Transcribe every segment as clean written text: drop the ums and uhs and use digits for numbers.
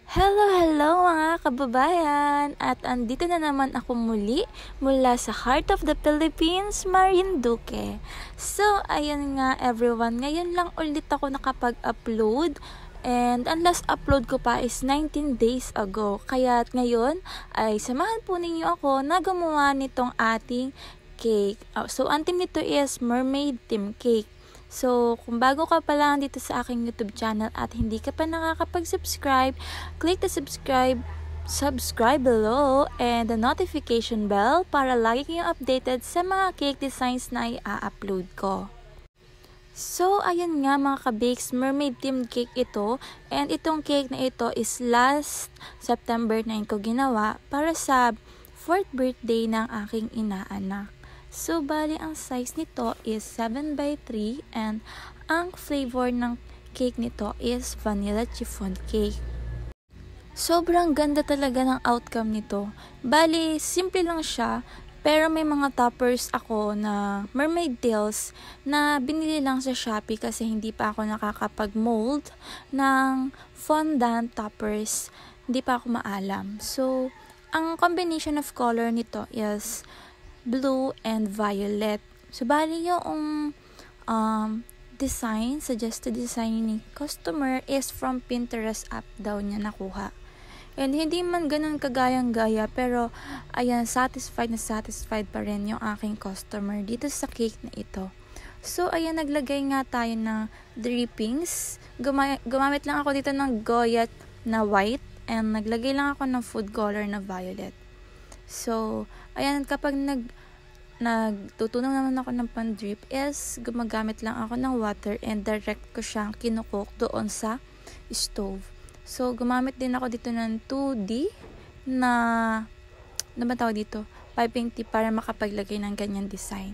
Hello mga kababayan! At andito na naman ako muli mula sa Heart of the Philippines, Marinduque. So, ayan nga everyone, ngayon lang ulit ako nakapag-upload and ang last upload ko pa is 19 days ago. Kaya ngayon ay samahan po ninyo ako na gumawa nitong ating cake. So, ang team nito is Mermaid Team Cake. So, kung bago ka pa lang dito sa aking YouTube channel at hindi ka pa nakakapag-subscribe, click the subscribe below and the notification bell para lagi kayong updated sa mga cake designs na i-upload ko. So, ayan nga mga ka-bakes, Mermaid Team Cake ito. And itong cake na ito is last September 9 ko ginawa para sa 4th birthday ng aking inaanak. So, bali ang size nito is 7x3 and ang flavor ng cake nito is vanilla chiffon cake. Sobrang ganda talaga ng outcome nito. Bali, simple lang siya, pero may mga toppers ako na mermaid tails na binili lang sa Shopee kasi hindi pa ako nakakapag-mold ng fondant toppers. Hindi pa ako maalam. So, ang combination of color nito is blue and violet. So, bali yung suggested design ni customer is from Pinterest app daw niya nakuha. And hindi man ganun kagayang-gaya, pero ayan, satisfied pa rin yung aking customer dito sa cake na ito. So, ayan, naglagay nga tayo ng drippings. Gumamit lang ako dito ng Goyat na white and naglagay lang ako ng food color na violet. So, ayan, kapag nagtutunaw naman ako ng pan-drip is gumagamit lang ako ng water and direct ko siyang kinukok doon sa stove. So, gumamit din ako dito ng 2D na ba tawag dito? Piping tip para makapaglagay ng ganyan design.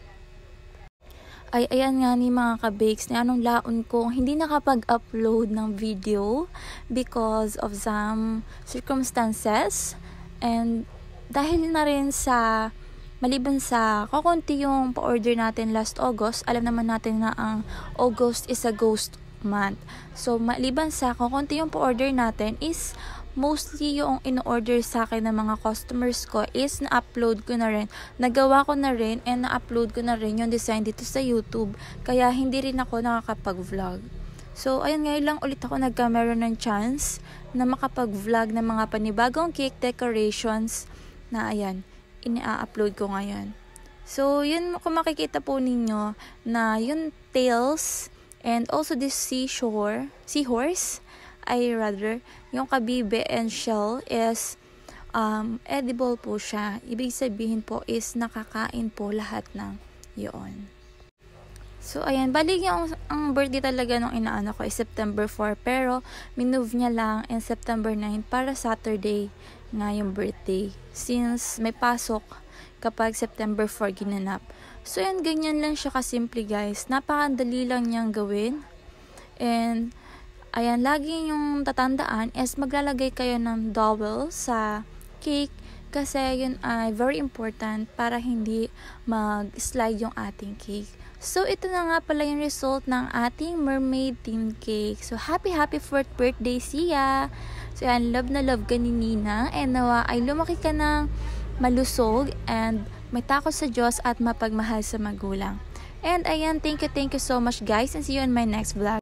Ay, ayan nga ni mga ka-bakes, na anong laon ko hindi nakapag-upload ng video because of some circumstances. And dahil na rin sa maliban sa kukunti yung pa-order natin last August, alam naman natin na ang August is a ghost month. So, maliban sa kukunti yung pa-order natin is mostly yung in-order sa akin ng mga customers ko is na-upload ko na rin, nagawa ko na rin and na-upload ko na rin yung design dito sa YouTube. Kaya hindi rin ako nakakapag-vlog. So, ayun, ngayon lang ulit ako nagkameron ng chance na makapag-vlog ng mga panibagong cake decorations na ayan, ini-upload ko ngayon. So, yun, kung makikita po ninyo na yung tails and also this seahorse, yung kabibe and shell is edible po siya. Ibig sabihin po is nakakain po lahat ng yun. So, ayan, bali ang birthday talaga nung inaano ko is September 4, pero minove niya lang in September 9 para Saturday nga yung birthday. Since may pasok kapag September 4 ginanap. So, ayan, ganyan lang siya kasimple guys. Napakandali lang niyang gawin. And, ayan, lagi yung tatandaan is maglalagay kayo ng dowel sa cake kasi yun ay very important para hindi mag-slide yung ating cake. So, ito na nga pala yung result ng ating Mermaid Team Cake. So, happy 4th birthday, Sia! So, yan, love na love ka ni Nina. And nawa ay lumaki ka ng malusog and may takot sa Diyos at mapagmahal sa magulang. And ayan, thank you so much guys and see you in my next vlog.